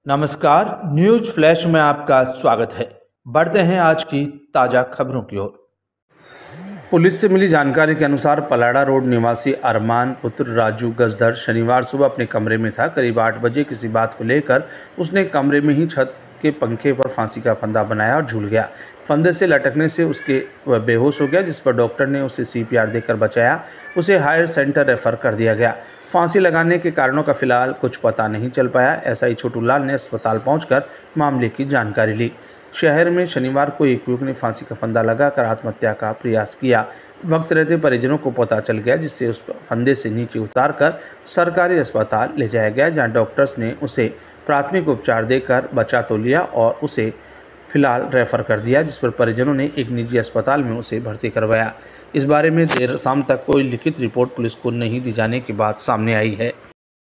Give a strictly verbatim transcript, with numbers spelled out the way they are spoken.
नमस्कार, news flash में आपका स्वागत है। बढ़ते हैं आज की ताज़ा खबरों की ओर। पुलिस से मिली जानकारी के अनुसार पलाड़ा रोड निवासी अरमान पुत्र राजू गजदर शनिवार सुबह अपने कमरे में था। करीब आठ बजे किसी बात को लेकर उसने कमरे में ही छत के पंखे पर फांसी का फंदा बनाया और झूल गया। फंदे से लटकने से उसके वह बेहोश हो गया, जिस पर डॉक्टर ने उसे सीपीआर देकर बचाया। उसे हायर सेंटर रेफर कर दिया गया। फांसी लगाने के कारणों का फिलहाल कुछ पता नहीं चल पाया। एसआई छोटू लाल ने अस्पताल पहुंचकर मामले की जानकारी ली। शहर में शनिवार को एक युवक ने फांसी का फंदा लगाकर आत्महत्या का प्रयास किया। वक्त रहते परिजनों को पता चल गया, जिससे उस फंदे से नीचे उतारकर सरकारी अस्पताल ले जाया गया, जहां डॉक्टर्स ने उसे प्राथमिक उपचार देकर बचा तो लिया और उसे फिलहाल रेफर कर दिया, जिस पर परिजनों ने एक निजी अस्पताल में उसे भर्ती करवाया। इस बारे में देर शाम तक कोई लिखित रिपोर्ट पुलिस को नहीं दी जाने की बात सामने आई है।